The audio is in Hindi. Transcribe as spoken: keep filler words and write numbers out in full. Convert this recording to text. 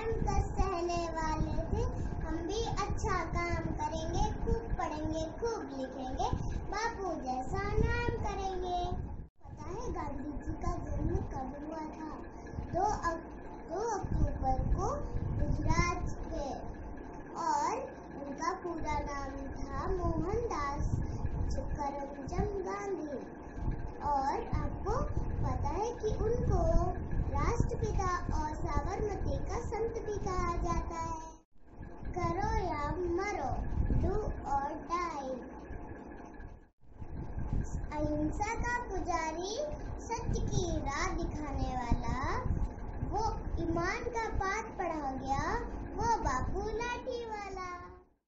कर्म कष्ट सहने वाले थे। हम भी अच्छा काम करेंगे, खूब पढ़ेंगे, खूब लिखेंगे, बापू जैसा नाम करेंगे। पता है गांधी जी का जन्म कब हुआ था? दो दो अक्टूबर को गुजरात के, और उनका पूरा नाम था मोहनदास करमचंद गांधी। और आपको पता है कि उनको राष्ट्रपिता और साबरमती का संत भी कहा जाता है। करो या मरो, डू और डाई। अहिंसा का पुजारी, सत्य की राह दिखाने वाला, वो ईमान का पाठ पढ़ा गया, वो बापू लाठी वाला।